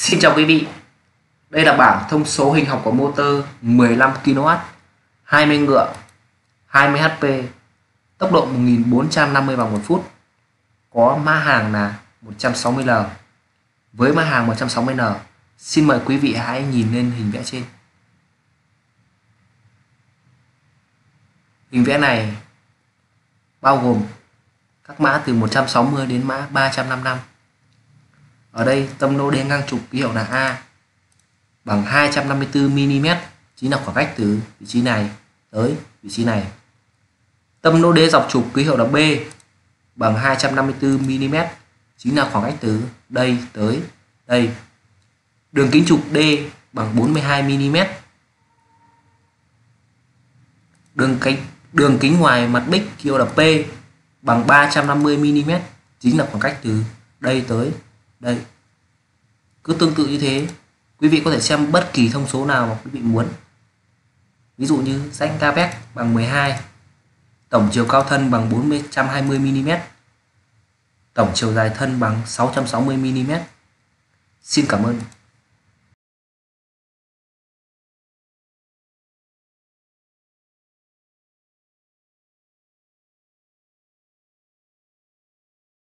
Xin chào quý vị. Đây là bảng thông số hình học của motor 15 kW, 20 ngựa, 20 HP, tốc độ 1450 vòng một phút. Có mã hàng là 160L. Với mã hàng 160N, xin mời quý vị hãy nhìn lên hình vẽ trên. Hình vẽ này bao gồm các mã từ 160 đến mã 355. Ở đây tâm lô đế ngang trục ký hiệu là A bằng 254mm, chính là khoảng cách từ vị trí này tới vị trí này. Tâm lô đế dọc trục ký hiệu là B bằng 254mm, chính là khoảng cách từ đây tới đây. Đường kính trục D bằng 42mm. Đường kính ngoài mặt bích ký hiệu là P bằng 350mm, chính là khoảng cách từ đây tới đây. Cứ tương tự như thế, quý vị có thể xem bất kỳ thông số nào mà quý vị muốn. Ví dụ như rãnh Capex bằng 12, tổng chiều cao thân bằng 420mm, tổng chiều dài thân bằng 660mm. Xin cảm ơn.